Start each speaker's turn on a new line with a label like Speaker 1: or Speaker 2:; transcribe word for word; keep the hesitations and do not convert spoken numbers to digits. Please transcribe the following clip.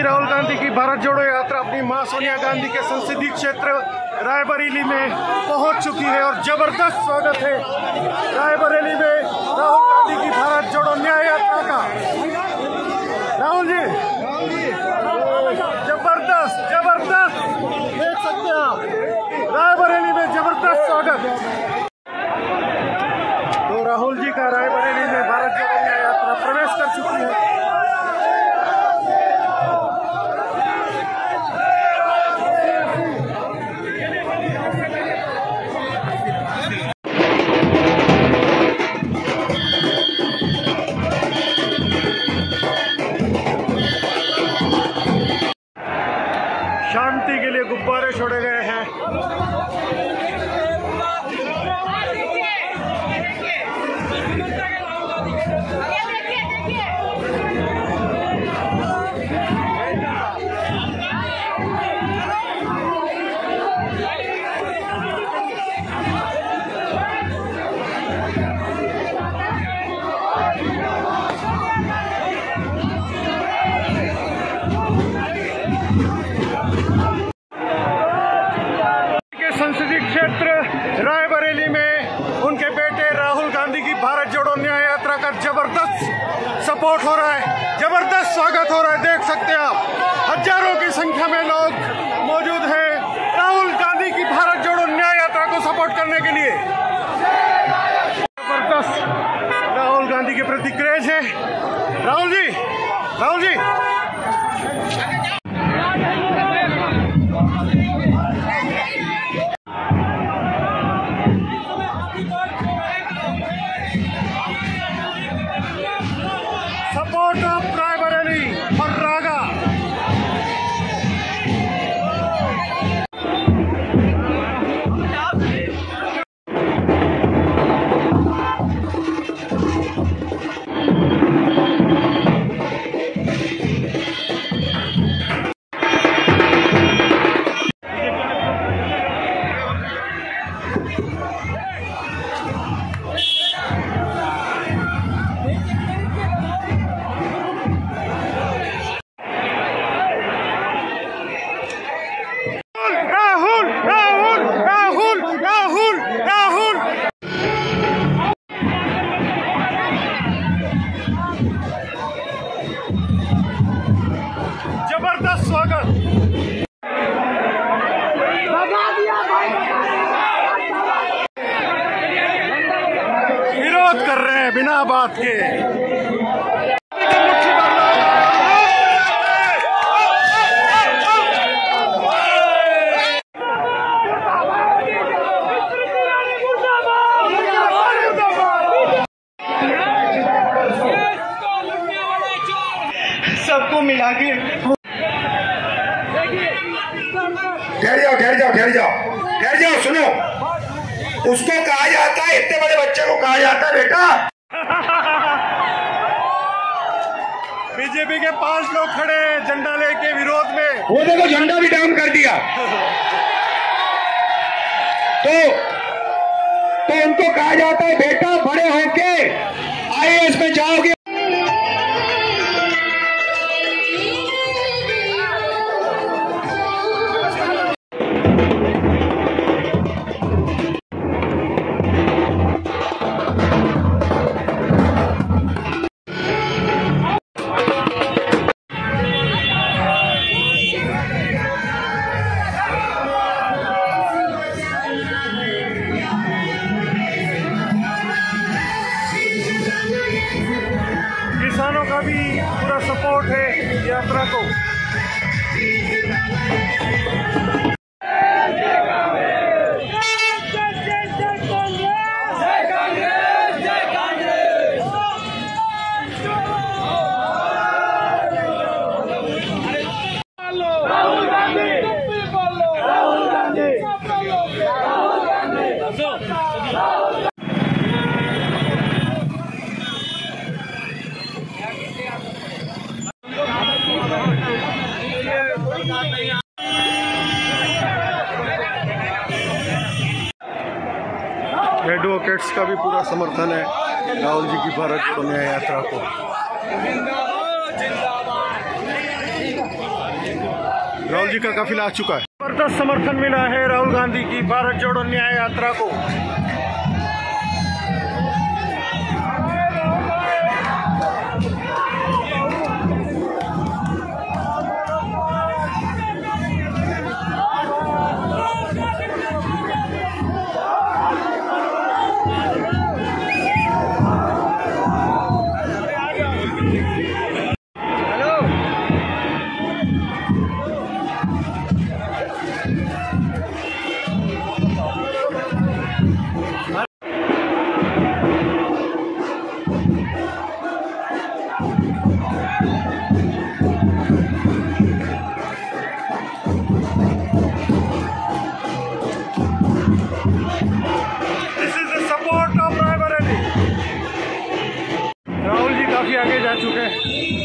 Speaker 1: राहुल गांधी की भारत जोड़ो यात्रा अपनी मां सोनिया गांधी के संसदीय क्षेत्र रायबरेली में पहुंच चुकी है और जबरदस्त स्वागत है रायबरेली में राहुल गांधी की भारत जोड़ो न्याय यात्रा का। राहुल जी जबरदस्त जबरदस्त देख सकते हैं आप रायबरेली में जबरदस्त स्वागत। तो राहुल जी का रायबरेली में भारत जोड़ो न्याय यात्रा प्रवेश कर चुकी है। शांति के लिए गुब्बारे छोड़े गए हैं। संसदीय क्षेत्र रायबरेली में उनके बेटे राहुल गांधी की भारत जोड़ो न्याय यात्रा का जबरदस्त सपोर्ट हो रहा है, जबरदस्त स्वागत हो रहा है। देख सकते हैं आप हजारों की संख्या में लोग मौजूद हैं राहुल गांधी की भारत जोड़ो न्याय यात्रा को सपोर्ट करने के लिए। जबरदस्त राहुल गांधी के प्रति क्रेज है। राहुल जी राहुल जी सपोर्ट ऑफ रायबरेली और रागा। जबरदस्त स्वागत। विरोध कर रहे हैं बिना बात के। सबको मिला के
Speaker 2: ठहर जाओ ठहर जाओ ठहर जाओ ठहर जाओ सुनो, उसको कहा जाता है, इतने बड़े बच्चे को कहा जाता है बेटा।
Speaker 1: बीजेपी के पांच लोग खड़े झंडा लेके विरोध में,
Speaker 2: वो देखो झंडा भी डाउन कर दिया। तो तो उनको कहा जाता है बेटा बड़े होके आई ए एस में जाओगे।
Speaker 1: किसानों का भी पूरा सपोर्ट है यात्रा को।
Speaker 3: राहुल गांधी राहुल गांधी राहुल गांधी।
Speaker 1: एडवोकेट्स का भी पूरा समर्थन है राहुल जी की भारत जोड़ो न्याय यात्रा को। राहुल जी का काफिला आ चुका है। जबरदस्त समर्थन मिला है राहुल गांधी की भारत जोड़ो न्याय यात्रा को। राहुल जी काफी आगे जा चुके हैं।